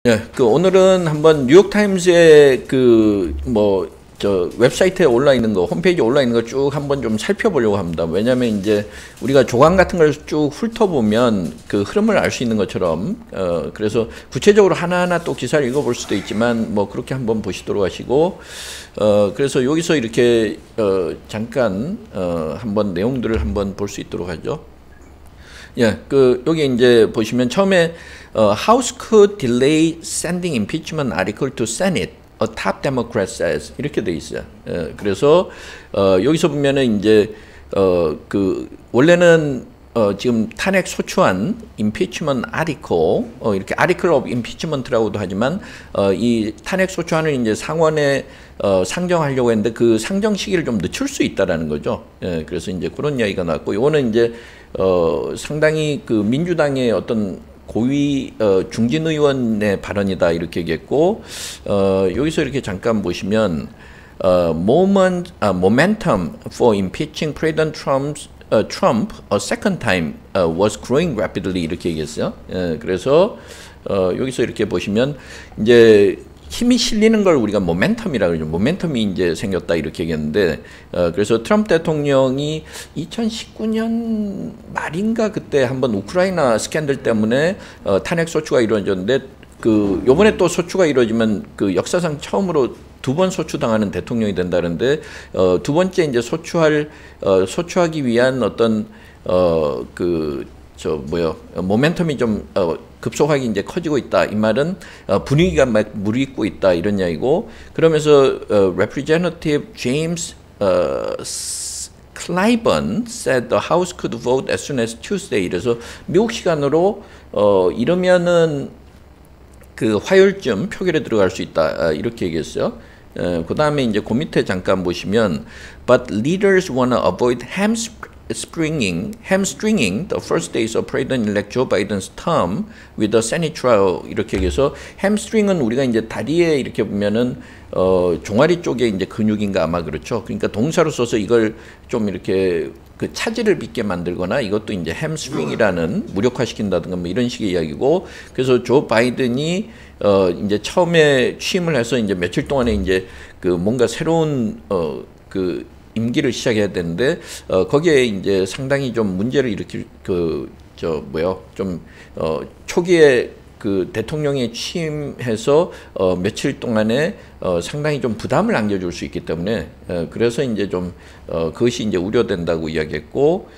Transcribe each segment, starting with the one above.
예, 오늘은 한번 뉴욕타임즈의 웹사이트에 올라 있는 거, 홈페이지에 올라 있는 거 쭉 한번 좀 살펴보려고 합니다. 왜냐면 이제 우리가 조간 같은 걸 쭉 훑어보면 그 흐름을 알 수 있는 것처럼, 그래서 구체적으로 하나하나 또 기사를 읽어볼 수도 있지만, 그렇게 한번 보시도록 하시고, 그래서 여기서 이렇게, 잠깐, 한번 내용들을 한번 볼 수 있도록 하죠. 예, 여기 이제 보시면 처음에, House could delay sending impeachment article to Senate. A top Democrat says 이렇게 돼 있어요. 그래서 여기서 보면은 이제 원래는 지금 탄핵 소추안 impeachment article 이렇게 article of impeachment라고도 하지만 이 탄핵 소추안을 이제 상원에 상정하려고 했는데 그 상정 시기를 좀 늦출 수 있다라는 거죠. 그래서 이제 그런 이야기가 나왔고 이거는 이제 상당히 그 민주당의 어떤 고위 중진 의원의 발언이다 이렇게 얘기했고 여기서 이렇게 잠깐 보시면 momentum for impeaching President Trump a second time was growing rapidly 이렇게 얘기했어요. 그래서 여기서 이렇게 보시면 이제 힘이 실리는 걸 우리가 모멘텀이라고 그러죠. 모멘텀이 이제 생겼다 이렇게 얘기했는데 그래서 트럼프 대통령이 2019년 말인가 그때 한번 우크라이나 스캔들 때문에 탄핵 소추가 이루어졌는데 요번에 또 소추가 이루어지면 역사상 처음으로 두 번 소추당하는 대통령이 된다는데 두 번째 이제 소추하기 위한 어떤 모멘텀이 좀 급속하게 이제 커지고 있다. 이 말은 분위기가 막 무르익고 있다 이런 이야기고 그러면서 Representative James Clyburn said the House could vote as soon as Tuesday. 그래서 미국 시간으로 이러면은 화요일쯤 표결에 들어갈 수 있다 이렇게 얘기했어요. 그 다음에 이제 그 밑에 잠깐 보시면 But leaders wanna avoid hamstringing the first days of President-elect Joe Biden's term with the Senate trial 이렇게 얘기해서 hamstring은 우리가 이제 다리에 이렇게 보면은 종아리 쪽에 이제 근육인가 아마 그렇죠. 그러니까 동사로 써서 이걸 좀 이렇게 차질을 빚게 만들거나 이것도 이제 hamstring이라는 무력화시킨다든가 뭐 이런 식의 이야기고 그래서 조 바이든이 이제 처음에 취임을 해서 이제 며칠 동안에 이제 뭔가 새로운 임기를 시작해야 되는데 거기에 이제 상당히 좀 문제를 일으킬 초기에 대통령이 취임해서 며칠 동안에 상당히 좀 부담을 안겨줄 수 있기 때문에 그래서 이제 좀 그것이 이제 우려된다고 이야기했고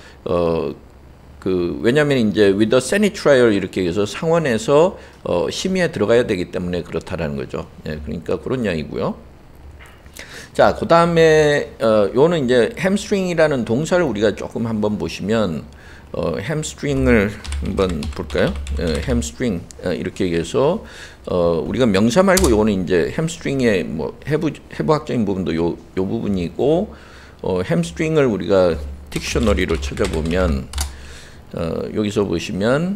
왜냐하면 이제 with the Senate trial 이렇게 해서 상원에서 심의에 들어가야 되기 때문에 그렇다라는 거죠. 그러니까 그런 이야기고요. 자, 그 다음에 요는 이제 hamstring이라는 동사를 우리가 조금 한번 보시면 hamstring을 한번 볼까요? hamstring 이렇게 얘기해서 우리가 명사 말고 요거는 이제 hamstring의 해부학적인 부분도 요 부분이고 hamstring을 우리가 딕셔너리로 찾아보면 여기서 보시면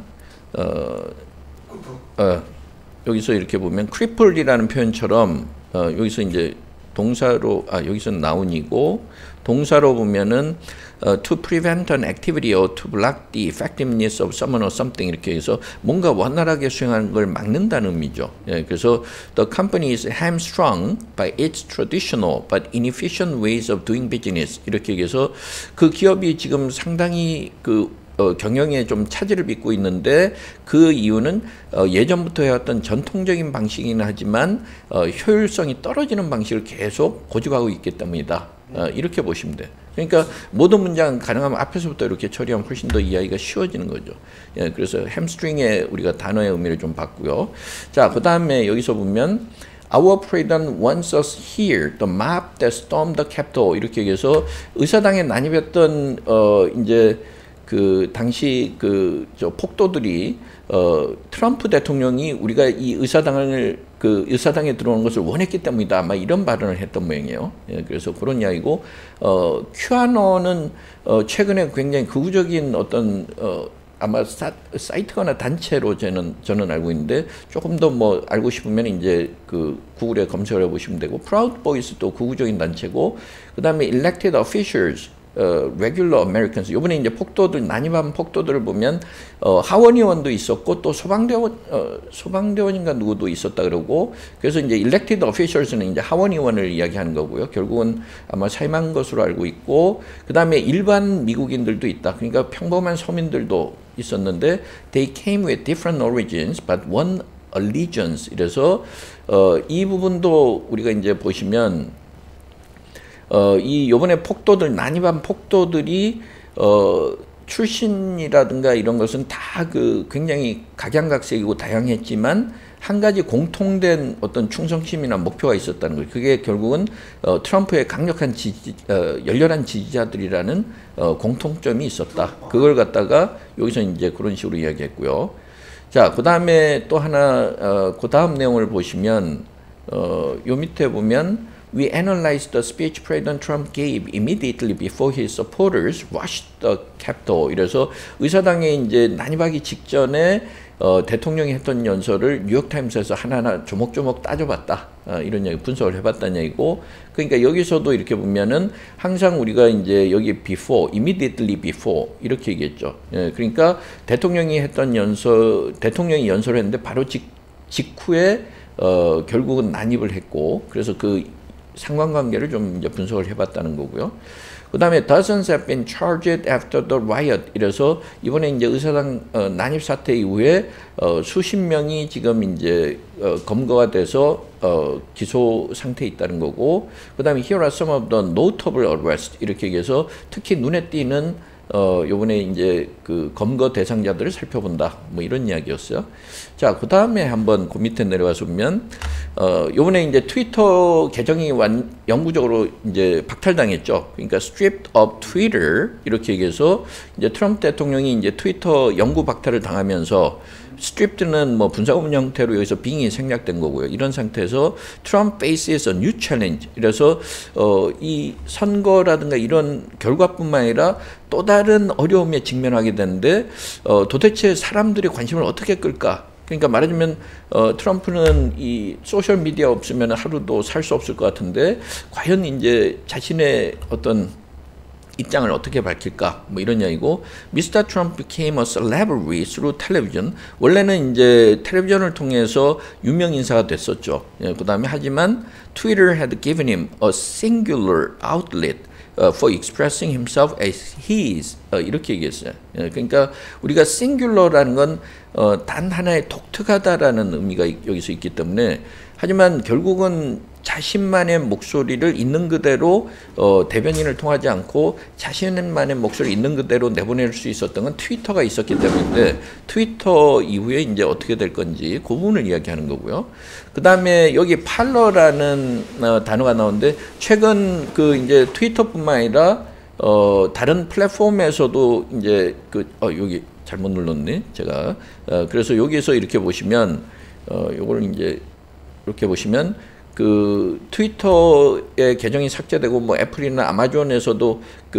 여기서 이렇게 보면 crippled이라는 표현처럼 여기서 이제 동사로 여기서는 나운이고 동사로 보면은 to prevent an activity or to block the effectiveness of someone or something 이렇게 해서 뭔가 원활하게 수행하는 걸 막는다는 의미죠. 그래서 the company is hamstrung by its traditional but inefficient ways of doing business 이렇게 얘기해서 그 기업이 지금 상당히 경영에 좀 차질을 빚고 있는데 그 이유는 예전부터 해왔던 전통적인 방식이긴 하지만 효율성이 떨어지는 방식을 계속 고집하고 있기 때문이다. 이렇게 보시면 돼요. 그러니까 모든 문장 가능하면 앞에서부터 이렇게 처리하면 훨씬 더 이해하기가 쉬워지는 거죠. 그래서 햄스트링의 우리가 단어의 의미를 좀 봤고요. 자, 그 다음에 여기서 보면 Our president wants us here, the mob that stormed the Capitol 이렇게 얘기해서 의사당에 난입했던 이제 당시 폭도들이 트럼프 대통령이 우리가 이 의사당에 들어오는 것을 원했기 때문이다. 아마 이런 발언을 했던 모양이에요. 그래서 그런 이야기고 QAnon은 최근에 굉장히 극우적인 어떤 아마 사이트거나 단체로 저는 알고 있는데 조금 더 알고 싶으면 이제 구글에 검색을 해보시면 되고 Proud Boys도 극우적인 단체고 그 다음에 Elected Officials regular Americans. 이번에 이제 폭도들 난입한 폭도들을 보면 하원 의원도 있었고 또 소방대원인가 누구도 있었다 그러고 그래서 이제 elected officials는 이제 하원 의원을 이야기하는 거고요. 결국은 아마 사임한 것으로 알고 있고 그 다음에 일반 미국인들도 있다. 그러니까 평범한 서민들도 있었는데 they came with different origins but one allegiance. 이래서 이 부분도 우리가 이제 보시면 이 요번에 폭도들 난입한 폭도들이 출신이라든가 이런 것은 다 그 굉장히 각양각색이고 다양했지만 한 가지 공통된 어떤 충성심이나 목표가 있었다는 거예요. 그게 결국은 트럼프의 강력한 열렬한 지지자들이라는 공통점이 있었다. 그걸 갖다가 여기서 이제 그런 식으로 이야기했고요. 자, 그 다음에 또 하나 그 다음 내용을 보시면 요 밑에 보면 We analyzed the speech President Trump gave immediately before his supporters rushed the Capitol. 이래서 의사당에 이제 난입하기 직전에 대통령이 했던 연설을 뉴욕타임스에서 하나하나 조목조목 따져봤다. 이런 얘기, 분석을 해봤다는 얘기고, 그러니까 여기서도 이렇게 보면은 항상 우리가 이제 여기 before, immediately before 이렇게 얘기했죠. 예, 그러니까 대통령이 연설을 했는데 바로 직후에 결국은 난입을 했고, 그래서 그 상관관계를 좀 이제 분석을 해봤다는 거고요. 그 다음에 dozens have been charged after the riot. 이래서 이번에 이제 의사당 난입 사태 이후에 수십 명이 지금 이제 검거가 돼서 기소 상태에 있다는 거고, 그 다음에 here are some of the notable arrests. 이렇게 얘기해서 특히 눈에 띄는 요번에 이제 그 검거 대상자들을 살펴본다. 뭐 이런 이야기였어요. 자, 그 다음에 한번 그 밑에 내려가서 보면, 요번에 이제 트위터 계정이 영구적으로 이제 박탈당했죠. 그러니까 stripped of Twitter. 이렇게 얘기해서 이제 트럼프 대통령이 이제 트위터 영구 박탈을 당하면서 stripped는 뭐 분사구문 형태로 여기서 빙이 생략된 거고요. 이런 상태에서 Trump faces a new challenge. 이래서 이 선거라든가 이런 결과뿐만 아니라 또 다른 어려움에 직면하게 되는데 도대체 사람들의 관심을 어떻게 끌까? 그러니까 말하자면 트럼프는 이 소셜 미디어 없으면 하루도 살 수 없을 것 같은데 과연 이제 자신의 어떤 입장을 어떻게 밝힐까? 뭐 이런 이야기고, Mr. Trump became a celebrity through television. 원래는 이제 텔레비전을 통해서 유명 인사가 됐었죠. 예, 그 다음에 하지만 Twitter had given him a singular outlet for expressing himself as he is. 이렇게 얘기했어요. 예, 그러니까 우리가 singular라는 건 단 하나의 독특하다라는 의미가 여기서 있기 때문에, 하지만 결국은 자신만의 목소리를 있는 그대로 대변인을 통하지 않고 자신만의 목소리를 있는 그대로 내보낼 수 있었던 건 트위터가 있었기 때문인데, 트위터 이후에 이제 어떻게 될 건지 그 부분을 이야기하는 거고요. 그 다음에 여기 팔러라는 단어가 나오는데, 최근 그 이제 트위터뿐만 아니라 다른 플랫폼에서도 이제 여기 잘못 눌렀네 제가. 그래서 여기서 이렇게 보시면 요걸 이제 이렇게 보시면 그 트위터의 계정이 삭제되고 뭐 애플이나 아마존에서도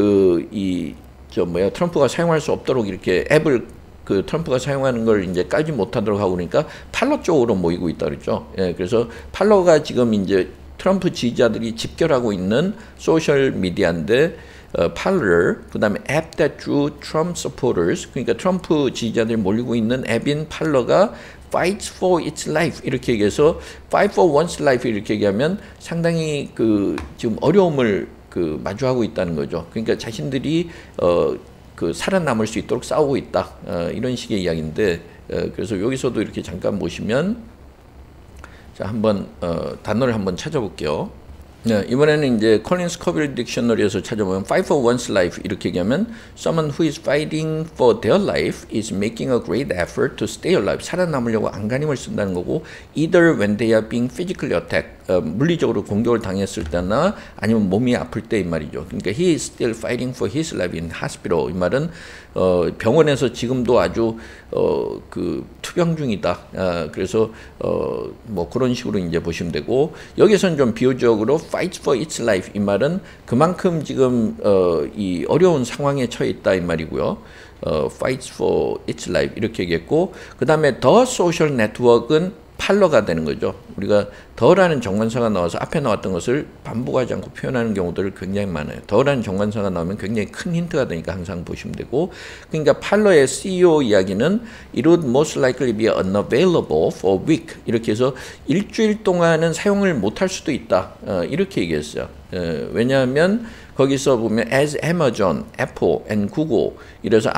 트럼프가 사용할 수 없도록 이렇게 앱을 그 트럼프가 사용하는 걸 이제 깔지 못하도록 하고, 그러니까 팔러 쪽으로 모이고 있다 그랬죠. 예, 그래서 팔러가 지금 이제 트럼프 지지자들이 집결하고 있는 소셜 미디어인데, Parler, 그 다음에 app that drew Trump supporters, 그러니까 트럼프 지지자들이 몰리고 있는 앱인 팔러가 fights for its life 이렇게 얘기해서 fight for one's life 이렇게 얘기하면 상당히 지금 어려움을 마주하고 있다는 거죠. 그러니까 자신들이 살아남을 수 있도록 싸우고 있다. 이런 식의 이야기인데, 그래서 여기서도 이렇게 잠깐 보시면, 자, 한번 단어를 한번 찾아볼게요. 네, 이번에는 이제 콜린스 커빌 딕셔너리에서 찾아보면 fight for one's life 이렇게 얘기하면 someone who is fighting for their life is making a great effort to stay alive. 살아남으려고 안간힘을 쓴다는 거고, either when they are being physically attacked, 물리적으로 공격을 당했을 때나 아니면 몸이 아플 때인 말이죠. 그러니까 he is still fighting for his life in hospital. 이 말은 병원에서 지금도 아주 투병 중이다. 그래서 뭐 그런 식으로 이제 보시면 되고, 여기서는 좀 비유적으로 fight for its life 이 말은 그만큼 지금 이 어려운 상황에 처해 있다 이 말이고요. fight for its life 이렇게 얘기했고, 그 다음에 the social network은 팔러가 되는 거죠. 우리가 더라는 정관사가 나와서 앞에 나왔던 것을 반복하지 않고 표현하는 경우들이 굉장히 많아요. 더라는 정관사가 나오면 굉장히 큰 힌트가 되니까 항상 보시면 되고, 그러니까 팔러의 CEO 이야기는 it would most likely be unavailable for a week, 이렇게 해서 일주일 동안은 사용을 못할 수도 있다, 이렇게 얘기했어요. 왜냐하면 거기서 보면 as Amazon, Apple, and Google, 이래서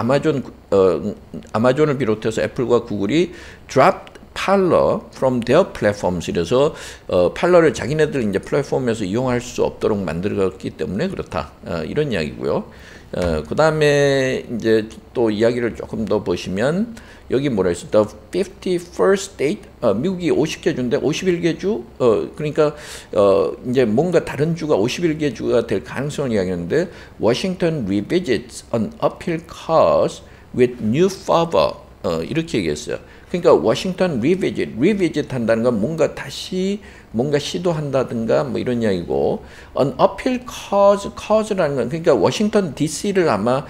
아마존을 비롯해서 애플과 구글이 dropped Parler from their platforms, 이래서 팔러를 자기네들 이제 플랫폼에서 이용할 수 없도록 만들었기 때문에 그렇다, 이런 이야기고요. 그 다음에 이제 또 이야기를 조금 더 보시면 여기 뭐라 했어? The 51st state, 미국이 50개 주인데 51개 주, 그러니까 이제 뭔가 다른 주가 51개 주가 될 가능성을 이야기하는데 Washington revisits an uphill cause with new fervor, 이렇게 얘기했어요. 그러니까 워싱턴 revisit 한다는 건 뭔가 다시 뭔가 시도한다든가 뭐 이런 이야기고, an uphill cause라는 건 그러니까 워싱턴 DC를 아마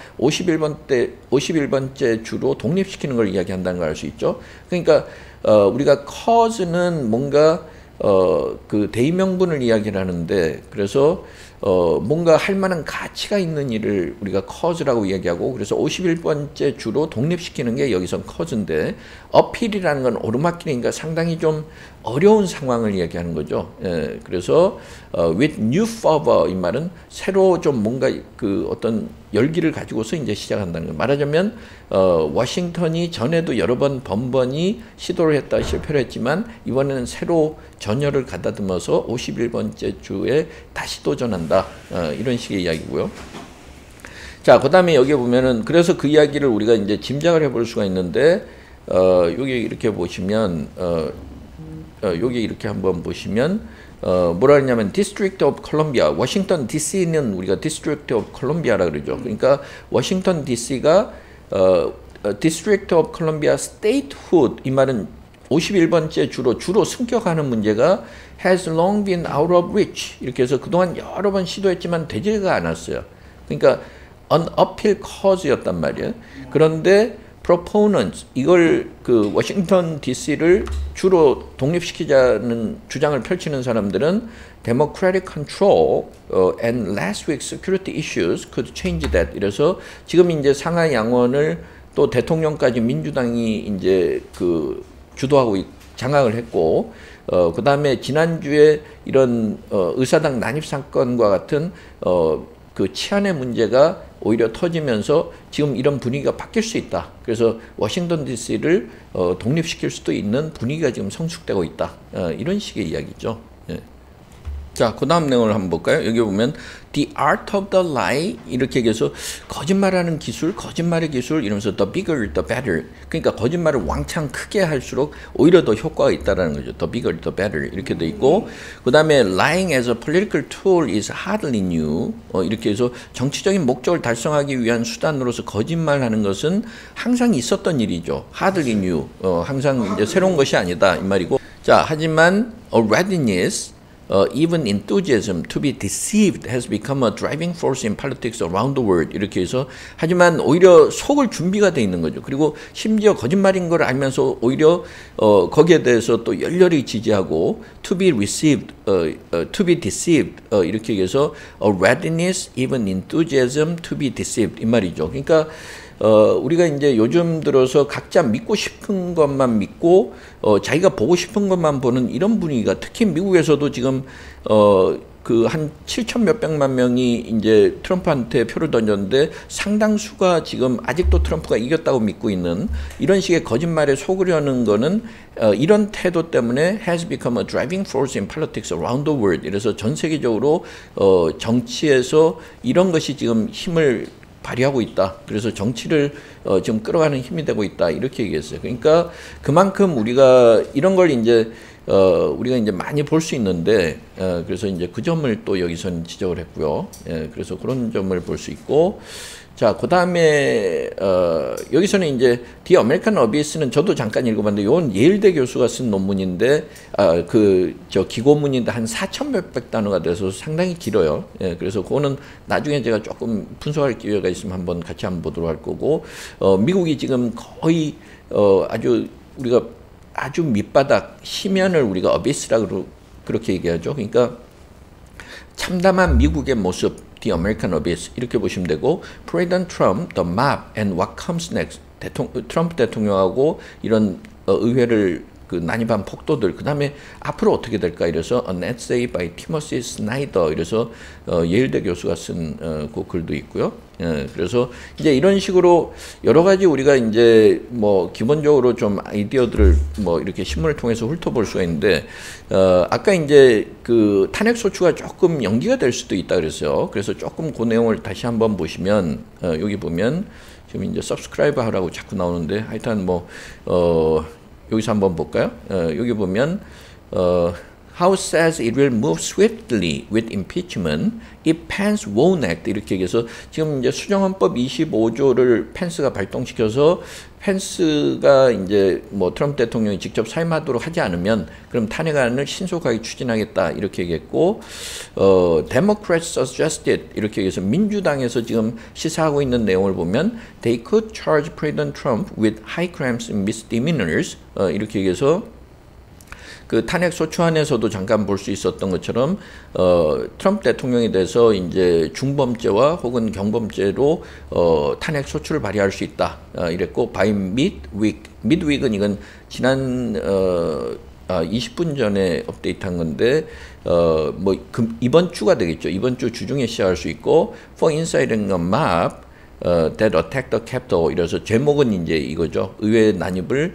51번째 주로 독립시키는 걸 이야기한다는 걸 알 수 있죠. 그러니까 우리가 cause는 뭔가 그 대의명분을 이야기를 하는데, 그래서 뭔가 할 만한 가치가 있는 일을 우리가 cause라고 이야기하고, 그래서 51번째 주로 독립시키는 게 여기선 cause인데, 어필이라는 건 오르막길이니까 상당히 좀 어려운 상황을 이야기하는 거죠. 그래서 with new fervor, 이 말은 새로 좀 뭔가 그 어떤 열기를 가지고서 이제 시작한다는 거예요. 말하자면 워싱턴이 전에도 여러 번번이 시도를 했다 실패를 했지만 이번에는 새로 전열을 가다듬어서 51번째 주에 다시 도전한다, 이런 식의 이야기고요. 자, 그 다음에 여기 보면은 그래서 그 이야기를 우리가 이제 짐작을 해볼 수가 있는데, 여기 이렇게 보시면 여기 이렇게 한번 보시면 뭐라 하냐면 District of Columbia, 워싱턴 DC는 우리가 District of Columbia라 그러죠. 그러니까 워싱턴 DC가 District of Columbia statehood, 이 말은 51번째 주로 승격하는 문제가 has long been out of reach, 이렇게 해서 그동안 여러 번 시도했지만 되지가 않았어요. 그러니까 an uphill cause였단 말이에요. 그런데 proponents, 이걸 그 워싱턴 DC를 주로 독립시키자는 주장을 펼치는 사람들은 democratic control and last week's security issues could change that, 이래서 지금 이제 상하 양원을 또 대통령까지 민주당이 이제 그 주도하고 장악을 했고, 그 다음에 지난주에 이런 의사당 난입 사건과 같은 그 치안의 문제가 오히려 터지면서 지금 이런 분위기가 바뀔 수 있다. 그래서 워싱턴 DC를 독립시킬 수도 있는 분위기가 지금 성숙되고 있다, 이런 식의 이야기죠. 예. 자, 그 다음 내용을 한번 볼까요? 여기 보면 The art of the lie, 이렇게 얘기해서 거짓말하는 기술, 거짓말의 기술, 이러면서 the bigger, the better. 그러니까 거짓말을 왕창 크게 할수록 오히려 더 효과가 있다라는 거죠. The bigger, the better, 이렇게 돼 있고, 그 다음에 lying as a political tool is hardly new, 이렇게 해서 정치적인 목적을 달성하기 위한 수단으로서 거짓말하는 것은 항상 있었던 일이죠. hardly new, 항상 이제 새로운 것이 아니다, 이 말이고. 자, 하지만 a readiness, even enthusiasm to be deceived has become a driving force in politics around the world, 이렇게 해서 하지만 오히려 속을 준비가 돼 있는 거죠. 그리고 심지어 거짓말인 걸 알면서 오히려 거기에 대해서 또 열렬히 지지하고 to be received, to be deceived, 이렇게 해서 a readiness, even enthusiasm to be deceived, 이 말이죠. 그러니까 우리가 이제 요즘 들어서 각자 믿고 싶은 것만 믿고 자기가 보고 싶은 것만 보는 이런 분위기가, 특히 미국에서도 지금 그 한 7천 몇백만 명이 이제 트럼프한테 표를 던졌는데 상당수가 지금 아직도 트럼프가 이겼다고 믿고 있는 이런 식의 거짓말에 속으려는 거는 이런 태도 때문에 has become a driving force in politics around the world. 이래서 전 세계적으로 정치에서 이런 것이 지금 힘을 발휘하고 있다. 그래서 정치를 지금 끌어가는 힘이 되고 있다. 이렇게 얘기했어요. 그러니까 그만큼 우리가 이런 걸 이제 우리가 이제 많이 볼 수 있는데, 그래서 이제 그 점을 또 여기서는 지적을 했고요. 그래서 그런 점을 볼 수 있고, 자, 그 다음에 여기서는 이제 The American Abyss는 저도 잠깐 읽어봤는데, 이건 예일대 교수가 쓴 논문인데, 기고문인데 한 4천 몇백 단어가 돼서 상당히 길어요. 그래서 그거는 나중에 제가 조금 분석할 기회가 있으면 한번 같이 한번 보도록 할 거고, 미국이 지금 거의 아주 우리가 아주 밑바닥 심연을 우리가 어비스라고 그렇게 얘기하죠. 그러니까 참담한 미국의 모습, The American Abyss 이렇게 보시면 되고, President Trump, The Mob, and What Comes Next. 트럼프 대통령하고 이런 의회를 그 난입한 폭도들, 그 다음에 앞으로 어떻게 될까 이래서 An Essay by Timothy Snyder 이래서 예일대 교수가 쓴 그 글도 있고요. 그래서 이제 이런 식으로 여러 가지 우리가 이제 뭐 기본적으로 좀 아이디어들을 뭐 이렇게 신문을 통해서 훑어볼 수가 있는데, 아까 이제 그 탄핵 소추가 조금 연기가 될 수도 있다 그랬어요. 그래서 조금 그 내용을 다시 한번 보시면, 여기 보면 지금 이제 subscribe 하라고 자꾸 나오는데, 하여튼 뭐 여기서 한번 볼까요? 여기 보면 House says it will move swiftly with impeachment if Pence won't act. 이렇게 얘기해서 지금 이제 수정헌법 25조를 펜스가 발동시켜서 펜스가 이제 뭐 트럼프 대통령이 직접 사임하도록 하지 않으면 그럼 탄핵안을 신속하게 추진하겠다 이렇게 얘기했고, Democrats suggested 이렇게 얘기해서 민주당에서 지금 시사하고 있는 내용을 보면 they could charge President Trump with high crimes and misdemeanors 이렇게 얘기해서 그 탄핵 소추안에서도 잠깐 볼 수 있었던 것처럼 트럼프 대통령에 대해서 이제 중범죄와 혹은 경범죄로 탄핵 소추를 발의할 수 있다 이랬고, by midweek은 이건 지난 20분 전에 업데이트한 건데 뭐 이번 주가 되겠죠. 이번 주 주중에 시작할 수 있고, for inciting a mob that attacked the Capitol 이래서 제목은 이제 이거죠. 의회 난입을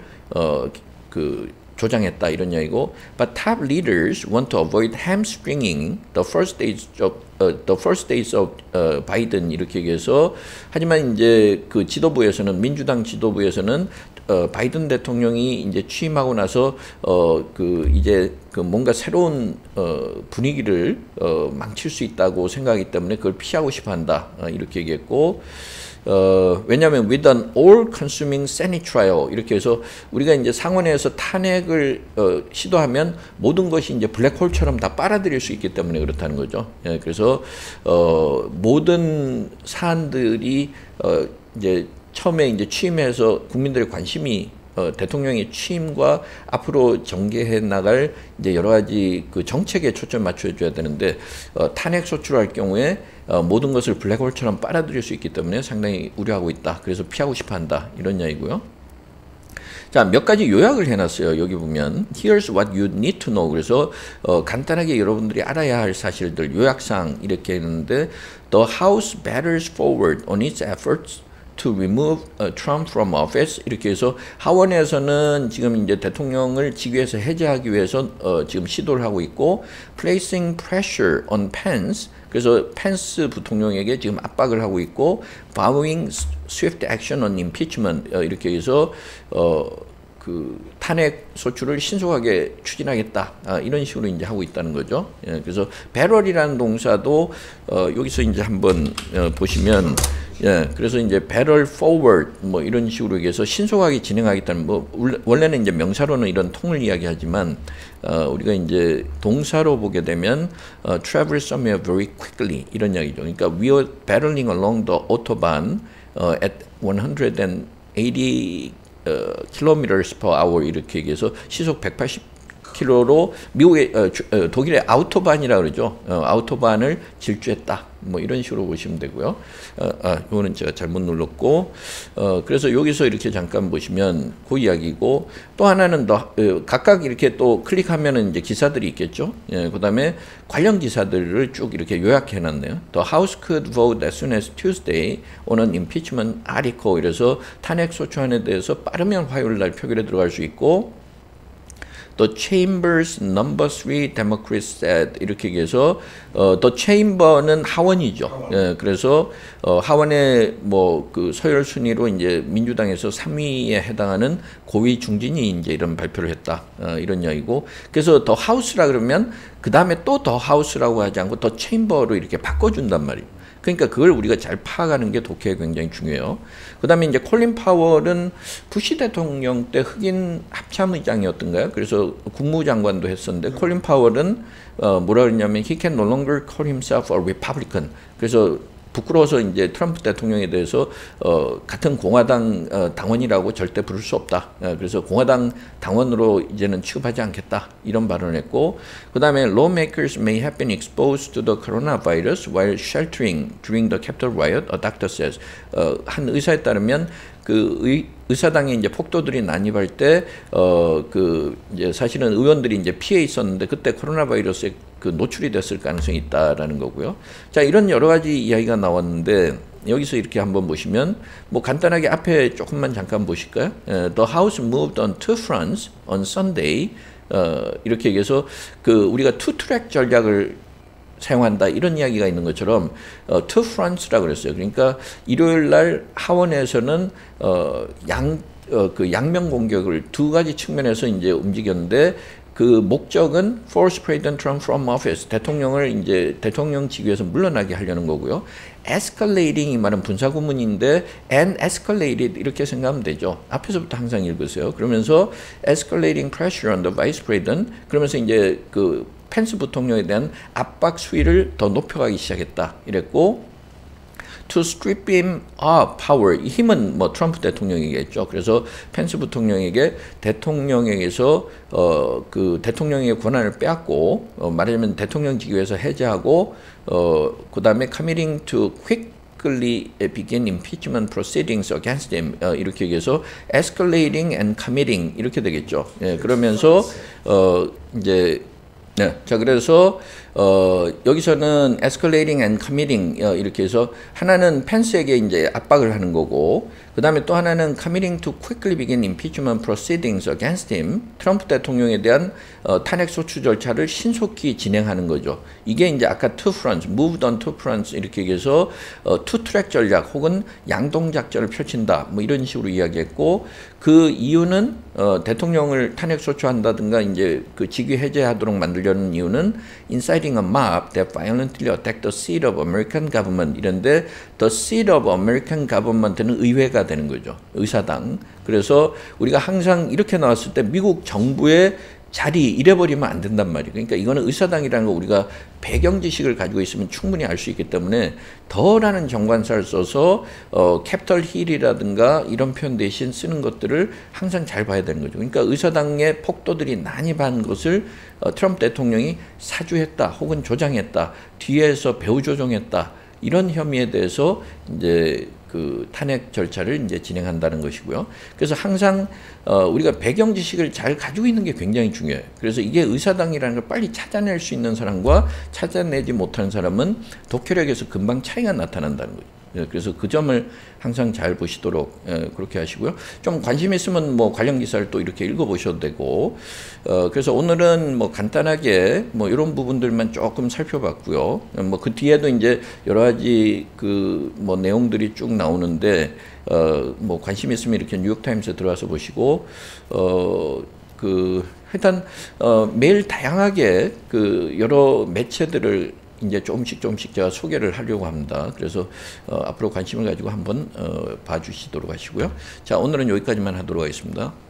조장했다 이런 이야기고, but top leaders want to avoid hamstringing the first days of Biden 이렇게 얘기해서, 하지만 이제 그 지도부에서는 민주당 지도부에서는 바이든 대통령이 이제 취임하고 나서 이제 그 뭔가 새로운 분위기를 망칠 수 있다고 생각하기 때문에 그걸 피하고 싶어한다 이렇게 얘기했고, 왜냐하면 with an all-consuming Senate trial 이렇게 해서 우리가 이제 상원에서 탄핵을 시도하면 모든 것이 이제 블랙홀처럼 다 빨아들일 수 있기 때문에 그렇다는 거죠. 예, 그래서 모든 사안들이 이제 처음에 이제 취임해서 국민들의 관심이 대통령의 취임과 앞으로 전개해 나갈 이제 여러 가지 그 정책에 초점 맞춰줘야 되는데, 탄핵 소추할 경우에 모든 것을 블랙홀처럼 빨아들일 수 있기 때문에 상당히 우려하고 있다. 그래서 피하고 싶어한다. 이런 이야기고요. 자, 몇 가지 요약을 해놨어요. 여기 보면 Here's what you need to know. 그래서 간단하게 여러분들이 알아야 할 사실들 요약상 이렇게 했는데, The House batters forward on its efforts to remove Trump from office 이렇게 해서 하원에서는 지금 이제 대통령을 직위에서 해제하기 위해서 지금 시도를 하고 있고, placing pressure on Pence 그래서 펜스 부통령에게 지금 압박을 하고 있고, vowing swift action on impeachment 이렇게 해서 그 탄핵 소추를 신속하게 추진하겠다 이런 식으로 이제 하고 있다는 거죠. 예, 그래서 배럴이라는 동사도 여기서 이제 한번 보시면, 예, 그래서 이제 배럴 forward 뭐 이런 식으로 얘기해서 신속하게 진행하겠다는, 뭐 원래는 이제 명사로는 이런 통을 이야기하지만 우리가 이제 동사로 보게 되면 travel somewhere very quickly 이런 이야기죠. 그러니까 we are barreling along the autobahn at 180 kilometers per hour 이렇게 얘기해서 시속 180km로 미국의 독일의 아우토반이라 그러죠. 아우토반을 질주했다. 뭐 이런 식으로 보시면 되고요. 이거는 제가 잘못 눌렀고, 그래서 여기서 이렇게 잠깐 보시면 그 이야기고, 또 하나는 각각 이렇게 또 클릭하면은 이제 기사들이 있겠죠. 예, 그다음에 관련 기사들을 쭉 이렇게 요약해 놨네요. The House could vote as soon as Tuesday on an impeachment article. 이래서 탄핵 소추안에 대해서 빠르면 화요일 날 표결에 들어갈 수 있고, The Chamber's number 3 Democrats said 이렇게 얘기해서 The Chamber는 하원이죠. 예, 그래서 하원의 뭐 그 서열 순위로 이제 민주당에서 3위에 해당하는 고위 중진이 이제 이런 발표를 했다. 이런 이야기고, 그래서 The House라 그러면 그 다음에 또 The House라고 하지 않고 The Chamber로 이렇게 바꿔준단 말이에요. 그러니까 그걸 우리가 잘 파악하는 게 독해에 굉장히 중요해요. 그 다음에 이제 콜린 파월은 부시 대통령 때 흑인 합참의장이었던가요? 그래서 국무장관도 했었는데, 콜린 파월은 뭐라 그랬냐면 he can no longer call himself a Republican. 그래서 부끄러워서 이제 트럼프 대통령에 대해서 같은 공화당 당원이라고 절대 부를 수 없다. 그래서 공화당 당원으로 이제는 취급하지 않겠다. 이런 발언을 했고, 그 다음에 lawmakers may have been exposed to the coronavirus while sheltering during the Capitol riot, a doctor says. 한 의사에 따르면 그 의사당에 이제 폭도들이 난입할 때 그 이제 사실은 의원들이 이제 피해 있었는데 그때 코로나 바이러스에 그 노출이 됐을 가능성이 있다라는 거고요. 자, 이런 여러 가지 이야기가 나왔는데 여기서 이렇게 한번 보시면 뭐 간단하게 앞에 조금만 잠깐 보실까요? The House moved on two fronts on Sunday. 이렇게 얘기해서 그 우리가 투트랙 전략을 사용한다 이런 이야기가 있는 것처럼 two fronts라고 그랬어요. 그러니까 일요일 날 하원에서는 그 양면 공격을 두 가지 측면에서 이제 움직였는데 그 목적은 force President Trump from office, 대통령을 이제 대통령 직위에서 물러나게 하려는 거고요. escalating 이 말은 분사구문인데 and escalated 이렇게 생각하면 되죠. 앞에서부터 항상 읽으세요. 그러면서 escalating pressure on the vice president, 그러면서 이제 그 펜스 부통령에 대한 압박 수위를 더 높여가기 시작했다. 이랬고 to strip him of power, 이 힘은 뭐 트럼프 대통령이겠죠. 그래서 펜스 부통령에게 대통령에게서 그 대통령의 권한을 빼앗고 말하자면 대통령 직위에서 해제하고 그 다음에 committing to quickly begin impeachment proceedings against him, 이렇게 얘기해서 escalating and committing 이렇게 되겠죠. 예, 그러면서 이제 네, 자 그래서 여기서는 escalating and committing 이렇게 해서 하나는 펜스에게 이제 압박을 하는 거고, 그 다음에 또 하나는 committing to quickly begin impeachment proceedings against him, 트럼프 대통령에 대한 탄핵 소추 절차를 신속히 진행하는 거죠. 이게 이제 아까 two fronts, moved on two fronts 이렇게 얘기해서 two track 전략 혹은 양동 작전을 펼친다 뭐 이런 식으로 이야기했고, 그 이유는 대통령을 탄핵 소추한다든가 이제 그 직위 해제하도록 만들려는 이유는 inciting a mob that violently attacked the seat of American government, 이런데 the seat of American government는 의회가 되는 거죠. 의사당. 그래서 우리가 항상 이렇게 나왔을 때 미국 정부의 자리 잃어버리면 안 된단 말이에요. 그러니까 이거는 의사당이라는 거 우리가 배경 지식을 가지고 있으면 충분히 알 수 있기 때문에 더라는 정관사를 써서 캐피털 힐이라든가 이런 표현 대신 쓰는 것들을 항상 잘 봐야 되는 거죠. 그러니까 의사당의 폭도들이 난입한 것을 트럼프 대통령이 사주했다 혹은 조장했다, 뒤에서 배후 조종했다, 이런 혐의에 대해서 이제 그 탄핵 절차를 이제 진행한다는 것이고요. 그래서 항상 우리가 배경 지식을 잘 가지고 있는 게 굉장히 중요해요. 그래서 이게 의사당이라는 걸 빨리 찾아낼 수 있는 사람과 찾아내지 못하는 사람은 독해력에서 금방 차이가 나타난다는 거죠. 그래서 그 점을 항상 잘 보시도록 그렇게 하시고요. 좀 관심 있으면 뭐 관련 기사를 또 이렇게 읽어보셔도 되고, 그래서 오늘은 뭐 간단하게 뭐 이런 부분들만 조금 살펴봤고요. 뭐 그 뒤에도 이제 여러 가지 그 뭐 내용들이 쭉 나오는데 뭐 관심 있으면 이렇게 뉴욕타임스에 들어와서 보시고 그 하여튼 매일 다양하게 그 여러 매체들을 이제 조금씩 제가 소개를 하려고 합니다. 그래서 앞으로 관심을 가지고 한번 봐주시도록 하시고요. 자, 오늘은 여기까지만 하도록 하겠습니다.